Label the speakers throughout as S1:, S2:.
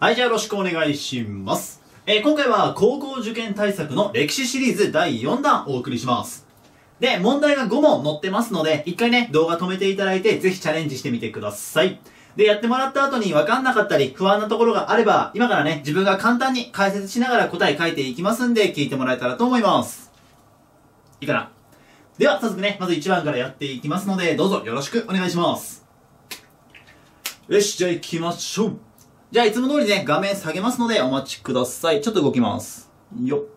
S1: はい、じゃあよろしくお願いします。今回は高校受験対策の歴史シリーズ第4弾をお送りします。で、問題が5問載ってますので、一回ね、動画止めていただいて、ぜひチャレンジしてみてください。で、やってもらった後に分かんなかったり、不安なところがあれば、今からね、自分が簡単に解説しながら答え書いていきますんで、聞いてもらえたらと思います。いいかな？では、早速ね、まず1番からやっていきますので、どうぞよろしくお願いします。よし、じゃあ行きましょう。じゃあ、いつも通りね、画面下げますので、お待ちください。ちょっと動きます。よっ。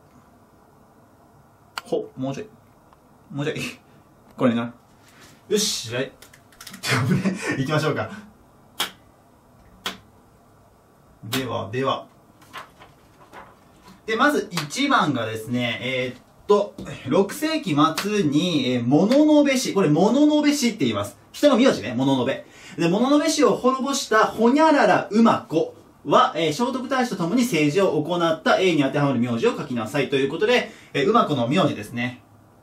S1: もうちょい。もうちょい。これな。よし、はい。行きましょうか。では。で、まず1番がですね、6世紀末に、物部氏。これ、物部氏って言います。人の名字ね、物部。で、物部氏を滅ぼしたほにゃらら馬子は、聖徳太子と共に政治を行った A に当てはまる名字を書きなさいということで、馬子の名字ですね。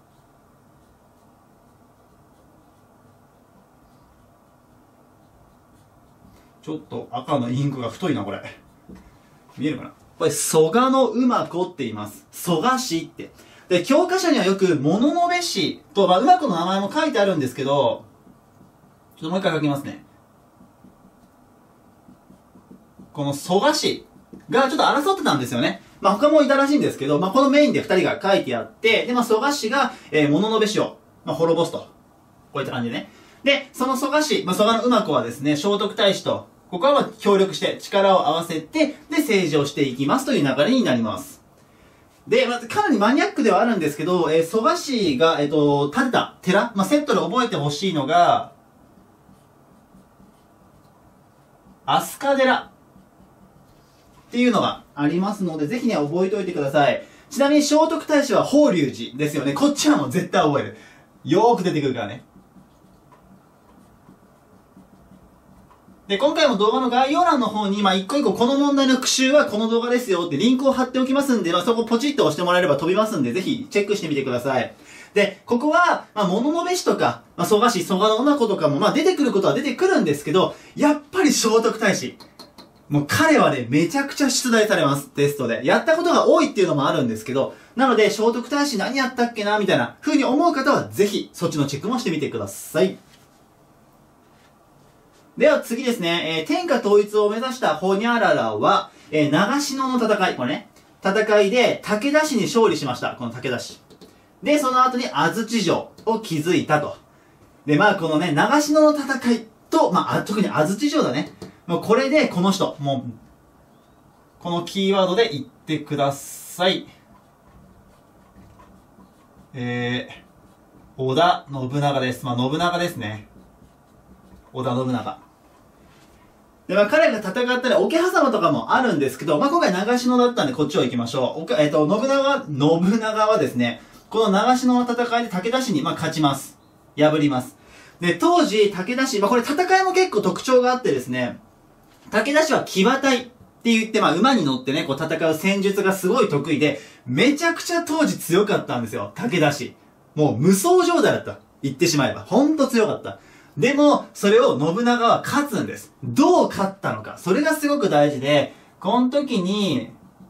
S1: ちょっと赤のインクが太いな、これ。見えるかな？これ、蘇我の馬子って言います。蘇我氏って。で、教科書にはよく、物部氏と、馬子の名前も書いてあるんですけど、ちょっともう一回書きますね。この蘇我氏がちょっと争ってたんですよね。他もいたらしいんですけど、このメインで二人が書いてあって、で、蘇我氏が、物部氏を、滅ぼすと。こういった感じでね。で、その蘇我氏、蘇我の馬子はですね、聖徳太子と、ここは協力して力を合わせて、で、政治をしていきますという流れになります。で、かなりマニアックではあるんですけど、蘇我氏が、建てた寺、セットで覚えてほしいのが、飛鳥寺っていうのがありますので、ぜひね、覚えておいてください。ちなみに聖徳太子は法隆寺ですよね。こっちはもう絶対覚える。よーく出てくるからね。で、今回も動画の概要欄の方に、一個一個この問題の復習はこの動画ですよってリンクを貼っておきますんで、そこポチッと押してもらえれば飛びますんで、ぜひチェックしてみてください。で、ここは、物部氏とか、蘇我氏、蘇我の馬子とかも、出てくることは出てくるんですけど、やっぱり聖徳太子。もう彼はね、めちゃくちゃ出題されます、テストで。やったことが多いっていうのもあるんですけど、なので、聖徳太子何やったっけなみたいな風に思う方は、ぜひ、そっちのチェックもしてみてください。では次ですね、天下統一を目指したホニャララは、長篠の戦い、これね、戦いで武田氏に勝利しました。この武田氏。で、その後に安土城を築いたと。で、このね、長篠の戦いと、特に安土城だね。もうこれで、この人、もう、このキーワードで言ってください。織田信長です。信長ですね。織田信長。で、彼が戦ったり、桶狭間とかもあるんですけど、今回長篠だったんでこっちを行きましょう。信長はですね、この長篠の戦いで武田氏に、勝ちます。破ります。で、当時、武田氏、これ戦いも結構特徴があってですね、武田氏は騎馬隊って言って、馬に乗ってね、戦う戦術がすごい得意で、めちゃくちゃ当時強かったんですよ、武田氏。もう無双状態だった。言ってしまえば。ほんと強かった。でも、それを信長は勝つんです。どう勝ったのか。それがすごく大事で、この時に、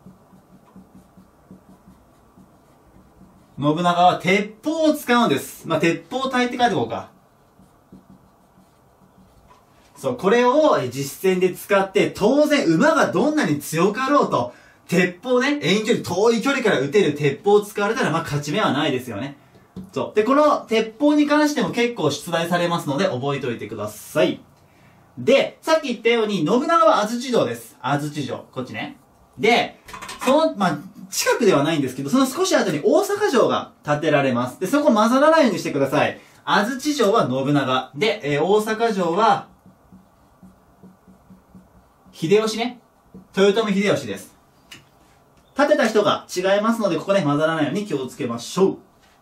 S1: 信長は鉄砲を使うんです。鉄砲隊って書いておこうか。そう、これを実戦で使って、当然馬がどんなに強かろうと、鉄砲ね、遠距離、遠い距離から撃てる鉄砲を使われたら、勝ち目はないですよね。そう。で、この鉄砲に関しても結構出題されますので、覚えておいてください。で、さっき言ったように、信長は安土城です。安土城。こっちね。で、その、近くではないんですけど、その少し後に大阪城が建てられます。で、そこ混ざらないようにしてください。安土城は信長。で、大阪城は、秀吉ね。豊臣秀吉です。建てた人が違いますので、ここで混ざらないように気をつけましょう。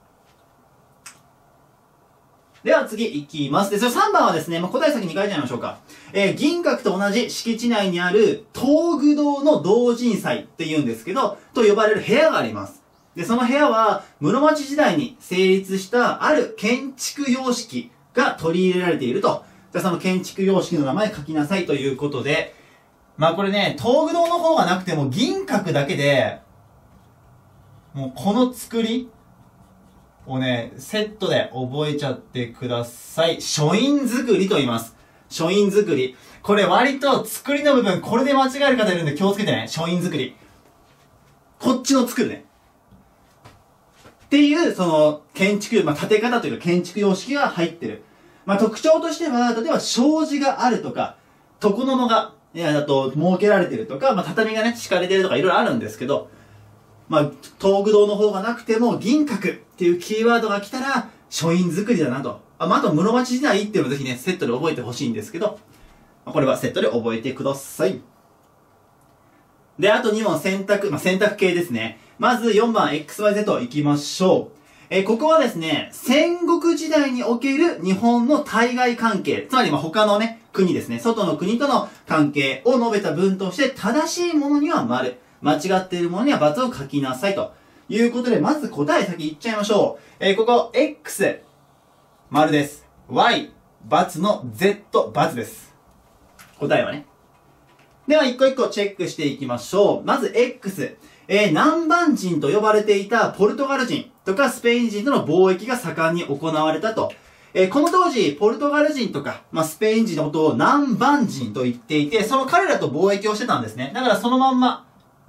S1: では次いきます。で、それ3番はですね、答え先に書いちゃいましょうか。銀閣と同じ敷地内にある東宮堂の同人祭って言うんですけど、と呼ばれる部屋があります。で、その部屋は室町時代に成立したある建築様式が取り入れられていると。じゃあその建築様式の名前書きなさいということで、 まあこれね、東具堂の方がなくても銀閣だけで、もうこの作りをね、セットで覚えちゃってください。書院作りと言います。書院作り。これ割と作りの部分、これで間違える方いるんで気をつけてね。書院作り。こっちの作るね。っていう、その、建築、まあ、建て方というか建築様式が入ってる。まあ、特徴としては、例えば障子があるとか、床の間が、だと、設けられてるとか、まあ、畳がね、敷かれてるとかいろいろあるんですけど、まあ、東具堂の方がなくても、銀閣っていうキーワードが来たら、書院作りだなと。あと室町時代っていうのをぜひね、セットで覚えてほしいんですけど、これはセットで覚えてください。で、あと2問選択系ですね。まず4番 XYZ 行きましょう。ここはですね、戦国時代における日本の対外関係、つまり他のね、国ですね、外の国との関係を述べた文として、正しいものには丸、間違っているものには×を書きなさいということで、まず答え先言っちゃいましょう。ここ、X、丸です。Y、×の Z、×です。答えはね。では、一個一個チェックしていきましょう。まず、X。南蛮人と呼ばれていたポルトガル人とかスペイン人との貿易が盛んに行われたと。この当時、ポルトガル人とか、スペイン人のことを南蛮人と言っていて、その彼らと貿易をしてたんですね。だからそのまんま、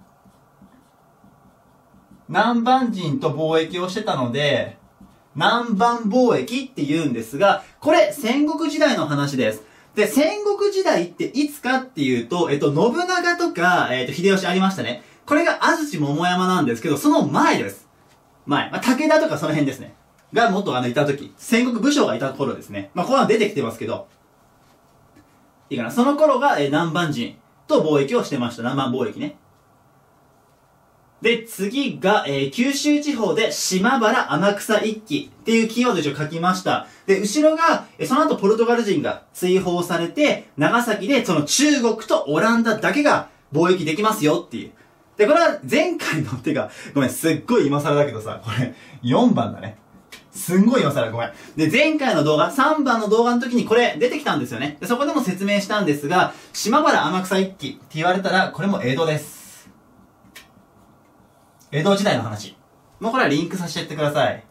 S1: 南蛮人と貿易をしてたので、南蛮貿易って言うんですが、これ戦国時代の話です。で、戦国時代っていつかっていうと、信長とか、秀吉ありましたね。これが安土桃山なんですけど、その前です。前。武田とかその辺ですね。がもっといた時。戦国武将がいた頃ですね。ここは出てきてますけど。いいかな。その頃が、南蛮人と貿易をしてました。南蛮貿易ね。で、次が、九州地方で島原天草一揆っていうキーワードを一応書きました。で、後ろが、その後ポルトガル人が追放されて、長崎でその中国とオランダだけが貿易できますよっていう。で、これは前回のごめん、すっごい今更だけどさ、これ4番だね。すんごい今更ごめん。で、前回の動画、3番の動画の時にこれ出てきたんですよね。で、そこでも説明したんですが、島原天草一揆って言われたら、これも江戸です。江戸時代の話。もうこれはリンクさせてやってください。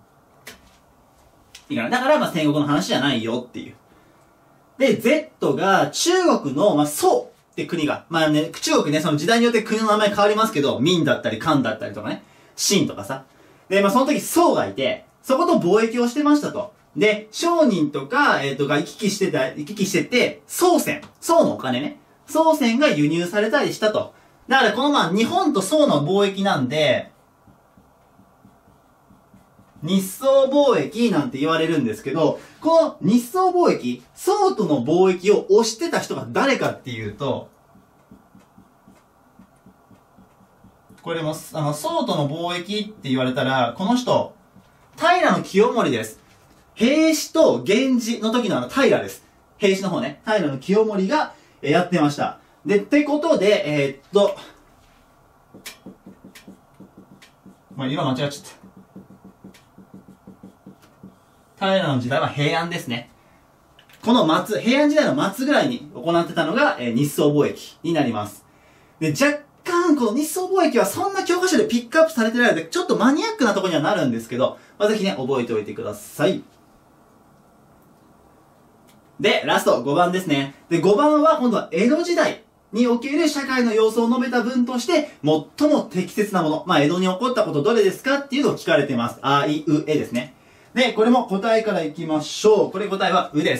S1: いいかな。だから戦国の話じゃないよっていう。で、Z が中国の、宋って国が、中国ね、その時代によって国の名前変わりますけど、明だったり漢だったりとかね、秦とかさ。で、その時宋がいて、そこと貿易をしてましたと。で、商人とか、が行き来してて、宋銭。宋のお金ね。宋銭が輸入されたりしたと。だからこの日本と宋の貿易なんで、日宋貿易なんて言われるんですけど、この日宋貿易、宋との貿易を推してた人が誰かっていうと、これも、宋との貿易って言われたら、この人、平清盛です。平氏と源氏の時の平です。平氏の方ね。平清盛がやってました。で、ってことで、色間違っちゃった。平の時代は平安ですね。この平安時代の末ぐらいに行ってたのが、日宋貿易になります。で、若干、この日宋貿易はそんな教科書でピックアップされてないので、ちょっとマニアックなところにはなるんですけど、ぜひね、覚えておいてください。で、ラスト、5番ですね。で、5番は今度は江戸時代における社会の様子を述べた文として、最も適切なもの。江戸に起こったことどれですかっていうのを聞かれてます。あいうえですね。で、これも答えからいきましょう。これ答えはうです。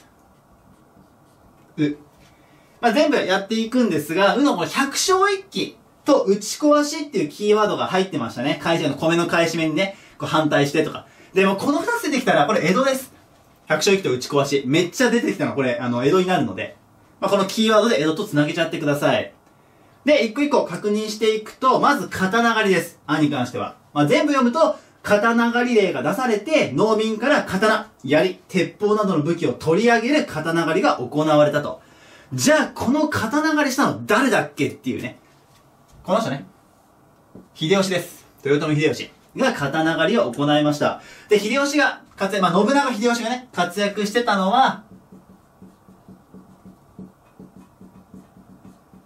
S1: う。全部やっていくんですが、うのこの百姓一揆と打ち壊しっていうキーワードが入ってましたね。会社の米の買い占めにね、反対してとか。でもこの2つ出てきたら、これ江戸です。百姓一揆と打ち壊し。めっちゃ出てきたのはこれ、江戸になるので。このキーワードで江戸と繋げちゃってください。で、一個一個確認していくと、まず刀狩りです。案に関しては。全部読むと、刀狩り令が出されて、農民から刀、槍、鉄砲などの武器を取り上げる刀狩りが行われたと。じゃあ、この刀狩りしたの誰だっけっていうね。この人ね。秀吉です。豊臣秀吉が刀狩りを行いました。で、秀吉が信長秀吉がね、活躍してたのは、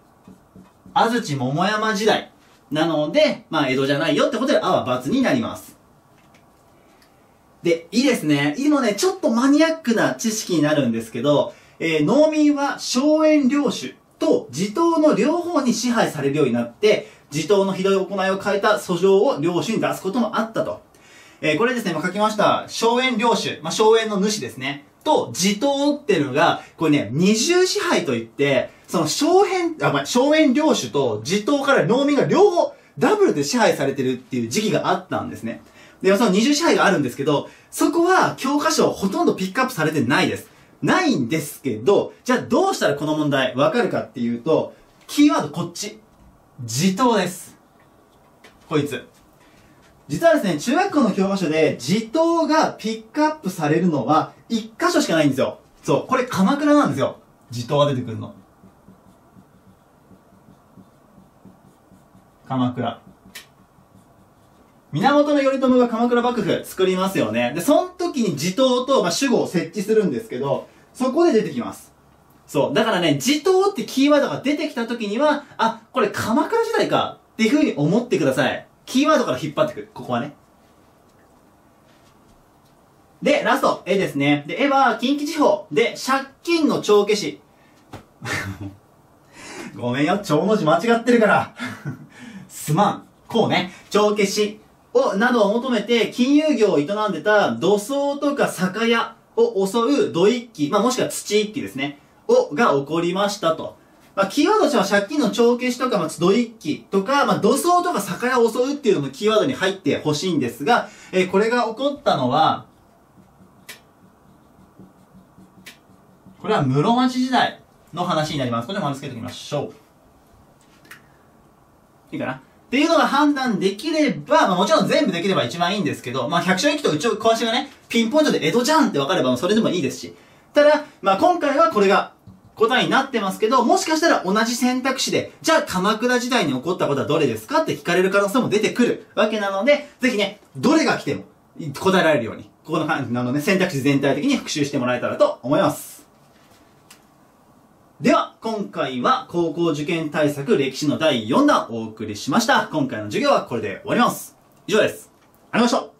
S1: 安土桃山時代。なので、まあ、江戸じゃないよってことで、あは×になります。で、いいですね。今ね、ちょっとマニアックな知識になるんですけど、農民は荘園領主と地頭の両方に支配されるようになって、地頭のひどい行いを変えた訴状を領主に出すこともあったと。これですね、今書きました。荘園領主、荘園の主ですね。と、地頭っていうのが、これね、二重支配といって、その荘園領主と地頭から農民が両方ダブルで支配されてるっていう時期があったんですね。で、その二重支配があるんですけど、そこは教科書ほとんどピックアップされてないです。ないんですけど、じゃあどうしたらこの問題わかるかっていうと、キーワードこっち。地頭です。こいつ。実はですね、中学校の教科書で地頭がピックアップされるのは一箇所しかないんですよ。そう、これ鎌倉なんですよ。地頭が出てくるの。鎌倉。源頼朝が鎌倉幕府作りますよね。で、その時に地頭と、守護を設置するんですけど、そこで出てきます。そう。だからね、地頭ってキーワードが出てきた時には、あ、これ鎌倉時代かっていう風に思ってください。キーワードから引っ張ってくる。ここはね。で、ラスト、絵ですね。で、絵は近畿地方で借金の帳消し。ごめんよ、帳の字間違ってるから。すまん。こうね、帳消しなどを求めて金融業を営んでた土葬とか酒屋を襲う土一揆、もしくは土一揆ですね。が起こりましたと。キーワードとしては借金の帳消しとか、土一揆とか、土葬とか酒屋を襲うっていうのもキーワードに入ってほしいんですが、これが起こったのは、これは室町時代の話になります。これで丸つけておきましょう。いいかなっていうのが判断できれば、もちろん全部できれば一番いいんですけど、百姓一揆と一応小足がね、ピンポイントで江戸じゃんって分かればそれでもいいですし。ただ、今回はこれが答えになってますけど、もしかしたら同じ選択肢で、じゃあ鎌倉時代に起こったことはどれですかって聞かれる可能性も出てくるわけなので、ぜひね、どれが来ても答えられるように、ここの感じなので選択肢全体的に復習してもらえたらと思います。では、今回は高校受験対策歴史の第4弾をお送りしました。今回の授業はこれで終わります。以上です。ありがとうございました。